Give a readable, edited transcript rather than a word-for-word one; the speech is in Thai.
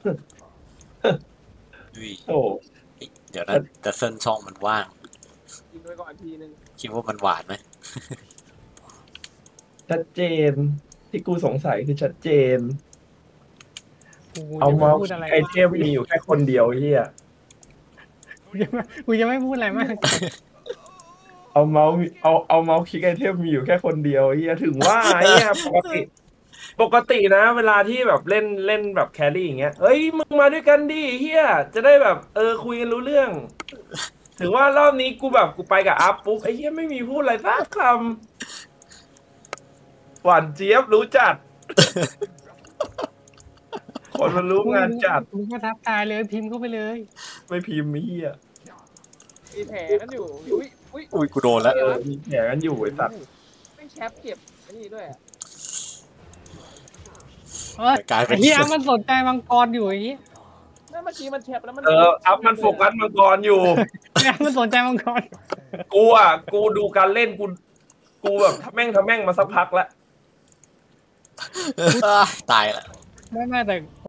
ดุยโอ้เดี๋ยวนะแต่เส้นช่องมันว่างยิงไปก่อนทีนึงคิดว่ามันหวานไหมชัดเจนที่กูสงสัยคือชัดเจนกูเอาจะไม่เมาส์พูดอะไรไอเทมมีอยู่แค่คนเดียวเฮียกูจะไม่พูดอะไรมากเอาเมาส์เอาเมาส์คลิกไอเทมมีอยู่แค่คนเดียวเฮียถึงว่าเฮียปกตินะเวลาที่แบบเล่นแบบแครี่อย่างเงี้ยเฮ้ยมึงมาด้วยกันดิเฮียจะได้แบบคุยกันรู้เรื่องถึงว่ารอบนี้กูไปกับอัพปุ๊บไอ้เฮียไม่มีพูดอะไรสักคำหวานเจี๊ยบรู้จัดคนมันรู้งานจัดมึงก็ทักทายเลยพิมพ์เข้าไปเลยไม่พิมพ์ไอ้เฮียมีแผลกันอยู่อุ้ยอุ้ยอุ้ยกูโดนแล้วมีแผลกันอยู่ไอ้สัตว์ไม่แชปเก็บอันนี้ด้วยกลายเป็นไอ้เหี้ยมันสนใจมังกรอยู่ไอ้เหี้ยนั่นเมื่อกี้มันแชปแล้วมันอัพมันโฟกัสมังกรอยู่มันสนใจมังกรกูดูการเล่นกูแบบทำแม่งมาสักพักแล้วตายละไม่แต่